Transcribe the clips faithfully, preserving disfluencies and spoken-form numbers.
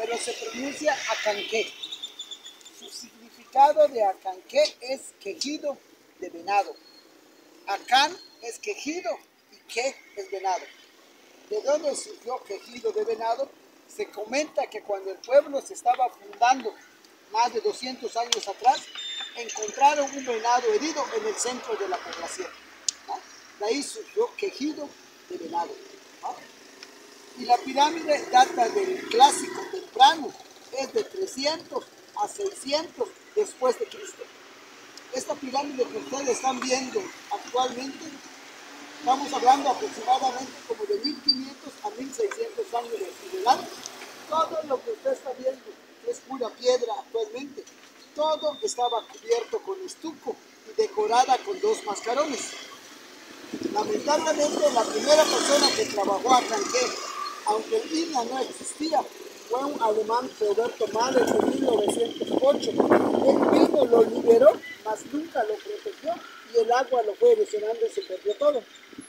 pero se pronuncia Acanqué. Su significado de Acanqué es quejido de venado. Acán es quejido y qué es venado. ¿De dónde surgió quejido de venado? Se comenta que cuando el pueblo se estaba fundando más de doscientos años atrás, encontraron un venado herido en el centro de la población. ¿No? De ahí surgió quejido de venado. ¿No? Y la pirámide data del clásico temprano, es de trescientos a seiscientos después de Cristo. Esta pirámide que ustedes están viendo actualmente, estamos hablando aproximadamente como de mil quinientos a mil seiscientos años de antigüedad. Todo lo que usted está viendo es pura piedra actualmente. Todo estaba cubierto con estuco y decorada con dos mascarones. Lamentablemente, la primera persona que trabajó a Acanqué, aunque el I N A no existía, fue un alemán, Roberto Mahler, en mil novecientos ocho. Él mismo lo liberó, mas nunca lo protegió y el agua lo fue erosionando y se perdió todo.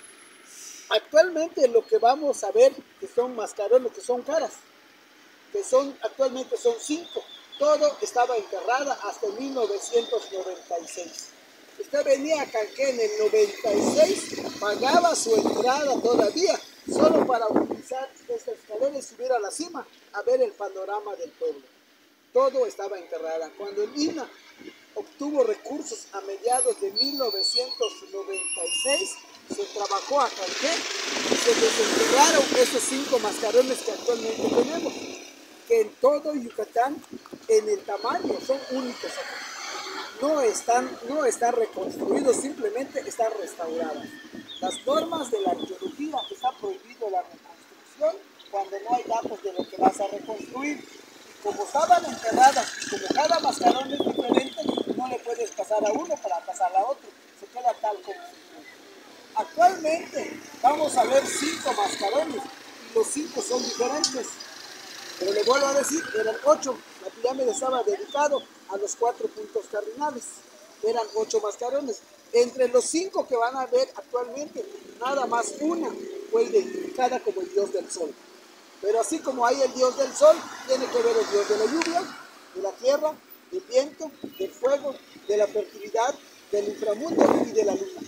Actualmente lo que vamos a ver que son mascarones, que son caras, que son actualmente son cinco. Todo estaba enterrada hasta mil novecientos noventa y seis. Usted venía a Acanqué en el noventa y seis, pagaba su entrada todavía, solo para utilizar esta escalera y subir a la cima a ver el panorama del pueblo. Todo estaba enterrada. Cuando el I N A obtuvo recursos a mediados de mil novecientos noventa y seis, se trabajó a Acanqué y se desenterraron esos cinco mascarones que actualmente tenemos, que en todo Yucatán, en el tamaño, son únicos acá. No están, no están reconstruidos, simplemente están restaurados. Las normas de la arqueología está prohibido la reconstrucción cuando no hay datos de lo que vas a reconstruir. Y como estaban enterradas y como cada mascarón es diferente, no le puedes pasar a uno para pasar a otro. Se queda tal como se. Actualmente vamos a ver cinco mascarones y los cinco son diferentes. Pero le vuelvo a decir, eran ocho. La pirámide estaba dedicado a los cuatro puntos cardinales. Eran ocho mascarones. Entre los cinco que van a ver actualmente, nada más una fue identificada como el dios del sol. Pero así como hay el dios del sol, tiene que ver el dios de la lluvia, de la tierra, del viento, del fuego, de la fertilidad, del inframundo y de la luna.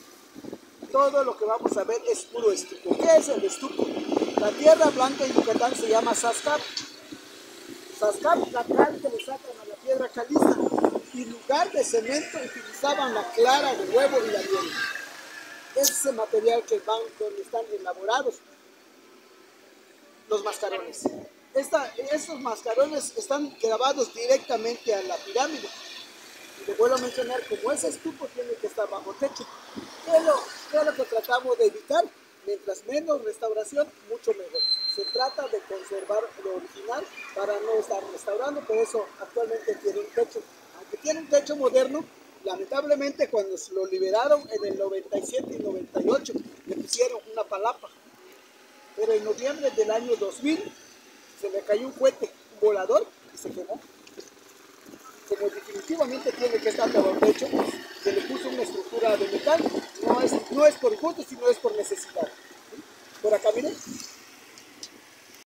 Todo lo que vamos a ver es puro estuco. ¿Qué es el estuco? La tierra blanca en Yucatán se llama sascap. Sascap, la cal que le sacan a la piedra caliza. Y en lugar de cemento utilizaban la clara de huevo y la miel. Ese material que van donde están elaborados los mascarones. Esta, estos mascarones están grabados directamente a la pirámide. Y le vuelvo a mencionar, como ese estuco tiene que estar bajo techo. ¿Qué es lo, qué es lo que tratamos de evitar? Mientras menos restauración, mucho mejor. Se trata de conservar lo original para no estar restaurando, por eso actualmente tiene un techo. Aunque tiene un techo moderno, lamentablemente cuando se lo liberaron en el noventa y siete y noventa y ocho, le pusieron una palapa. Pero en noviembre del año dos mil, se le cayó un cohete, un volador, y se quemó. Como definitivamente tiene que estar bajo el techo, se le puso una estructura de metal. No es, no es por gusto, sino es por necesidad. Por acá, miren.